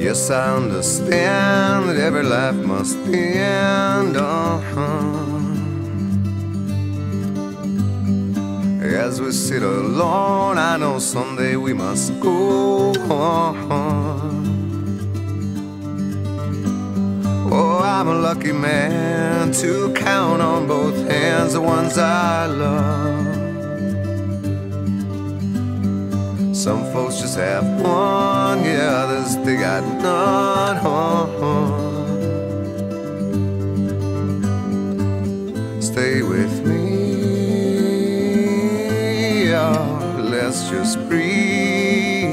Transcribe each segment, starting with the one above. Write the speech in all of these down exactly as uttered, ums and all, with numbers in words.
Yes, I understand that every life must end. Uh-huh. As we sit alone, I know someday we must go on. Oh, I'm a lucky man to count on both hands the ones I love. Some folks just have one, yeah, others they got none. Stay with me, oh, let's just breathe.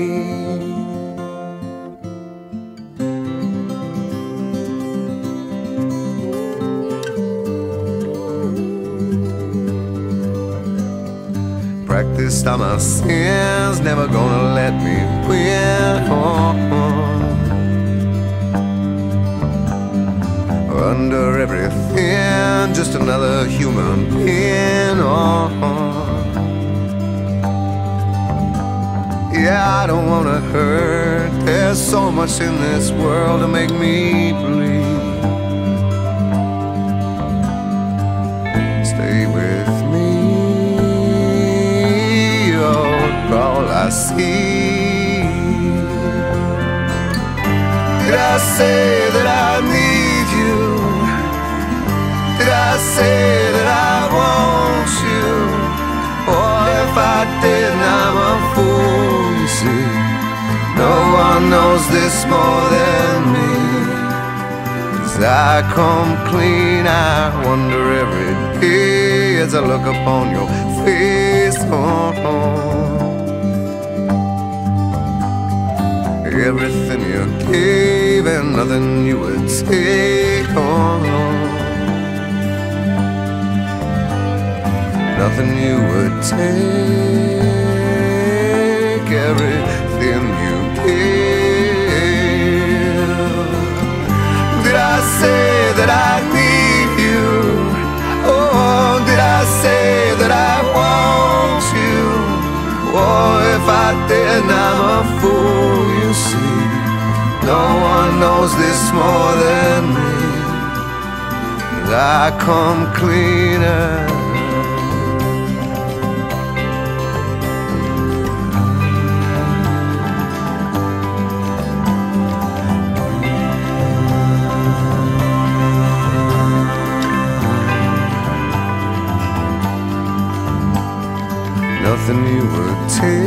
Practiced all my sins, never gonna let me win. Oh, oh. Under everything, just another human being. Oh, oh. Yeah, I don't wanna hurt. There's so much in this world to make me bleed. Stay with me, all I see. Did I say that I need you? Did I say that I want you? Or if I didn't, I'm a fool, you see. No one knows this more than me. As I come clean, I wonder every day as I look upon your face. Oh, oh. Everything you gave and nothing you would take on. Nothing you would take. Everything you gave. Did I say that I need you? Oh, did I say that I want you? Oh, if I didn't, I'm a fool, you see. No one knows this more than me. I come cleaner. Nothing you would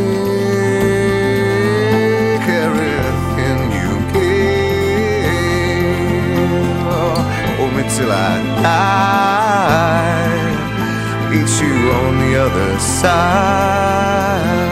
take, everything you gave. Oh, hold me till I die, meet you on the other side.